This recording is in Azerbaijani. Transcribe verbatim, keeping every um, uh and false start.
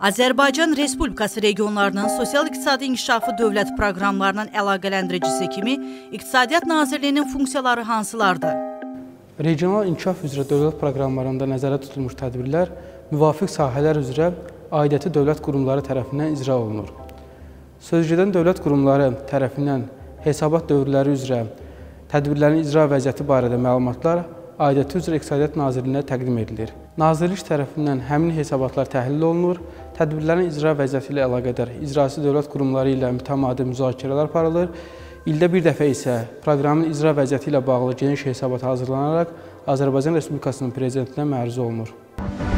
Azərbaycan Respublikası regionlarının sosial-iqtisadi inkişafı dövlət proqramlarının əlaqələndiricisi kimi İqtisadiyyat Nazirliyinin funksiyaları hansılardır? Regional inkişaf üzrə dövlət proqramlarında nəzərdə tutulmuş tədbirlər müvafiq sahələr üzrə aidiyyatı dövlət qurumları tərəfindən icra olunur. Sözügedən dövlət qurumları tərəfindən hesabat dövrləri üzrə tədbirlərin icra vəziyyəti barədə məlumatlar Aidiyyatı üzrə İqtisadiyyat Nazirliyinə təqdim edilir. Nazirlik tərəfindən həmin hesabatlar təhlil olunur, tədbirlərin icra vəziyyəti ilə əlaqədar icraçı dövlət qurumları ilə mütəmadi müzakirələr aparılır. İldə bir dəfə isə proqramın icra vəziyyəti ilə bağlı geniş hesabat hazırlanaraq Azərbaycan Respublikasının Prezidentinə məruz olunur.